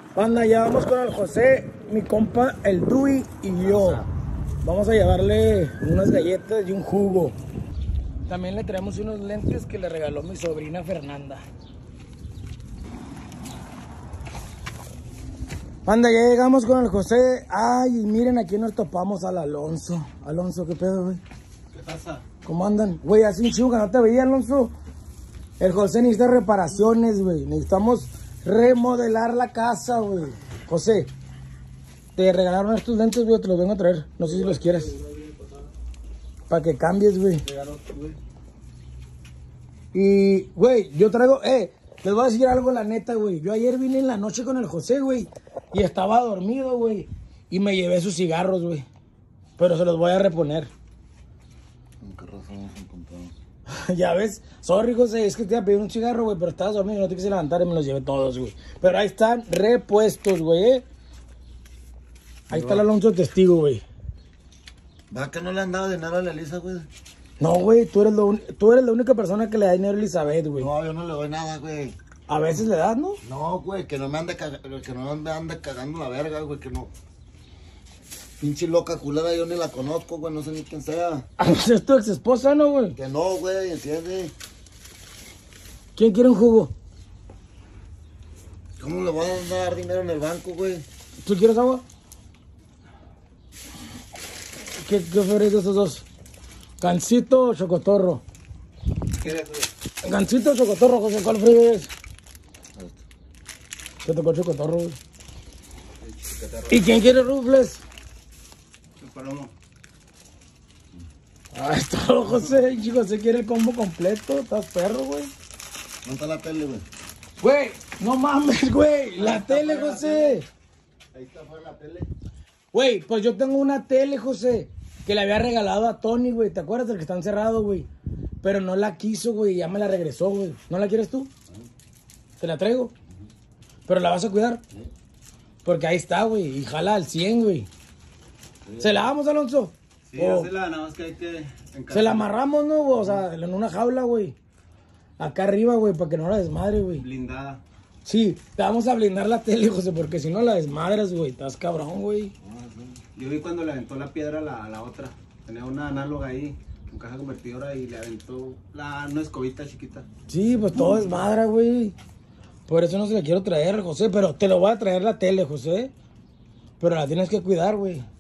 Banda, ya vamos con el José, mi compa, el Dui y yo. Vamos a llevarle unas galletas y un jugo. También le traemos unos lentes que le regaló mi sobrina Fernanda. Banda, ya llegamos con el José. Ay, miren, aquí nos topamos al Alonso. Alonso, ¿qué pedo, güey? ¿Qué pasa? ¿Cómo andan? Güey, así un chingo que no te veía, Alonso. El José necesita reparaciones, güey. Necesitamos remodelar la casa, güey. José, te regalaron estos lentes, güey. Te los vengo a traer. No sé si los quieres. Para que cambies, güey. Y, güey, yo traigo... les voy a decir algo, la neta, güey. Yo ayer vine en la noche con el José, güey. Y estaba dormido, güey. Y me llevé sus cigarros, güey. Pero se los voy a reponer. ¿Con qué razón nos encontramos? Ya ves, sorry, José, es que te iba a pedir un cigarro, güey, pero estabas dormido y no te quise levantar y me los llevé todos, güey. Pero ahí están repuestos, güey, Ahí está el Alonso testigo, güey. ¿Va que no le han dado dinero a la Elisa, güey? No, güey, tú eres la única persona que le da dinero a Elizabeth, güey. No, yo no le doy nada, güey. A veces le das, ¿no? No, güey, que no me ande cagando la verga, güey, que no. Pinche loca culera, yo ni la conozco, güey, no sé ni quién sea. Es tu ex esposa, ¿no, güey? Que no, güey, entiende. ¿Quién quiere un jugo? ¿Cómo le van a dar dinero en el banco, güey? ¿Tú quieres agua? ¿Qué prefieres de esos dos? ¿Gansito o chocotorro? ¿Qué quieres, güey? ¿Gansito o chocotorro, José? ¿Cuál prefieres? Te tocó chocotorro, güey. ¿Y quién quiere rufles? El palomo. Ahí está, José. José quiere el combo completo. Estás perro, güey. ¿Dónde está la tele, güey? Güey, no mames, güey. La tele, José. Ahí está afuera la tele. Güey, pues yo tengo una tele, José, que le había regalado a Tony, güey. ¿Te acuerdas del que está encerrado, güey? Pero no la quiso, güey. Ya me la regresó, güey. ¿No la quieres tú? Te la traigo. ¿Pero la vas a cuidar? Porque ahí está, güey. Y jala al 100, güey. ¿Se la damos, Alonso? Sí, hazla, nada más que hay que... Se la amarramos, ¿no? O sea, en una jaula, güey. Acá arriba, güey, para que no la desmadre, güey. Blindada. Sí, te vamos a blindar la tele, José, porque si no la desmadras, güey. Estás cabrón, güey. Yo vi cuando le aventó la piedra a la otra. Tenía una análoga ahí, con caja convertidora, y le aventó una escobita chiquita. Sí, pues todo desmadra, güey. Por eso no se la quiero traer, José, pero te lo voy a traer la tele, José. Pero la tienes que cuidar, güey.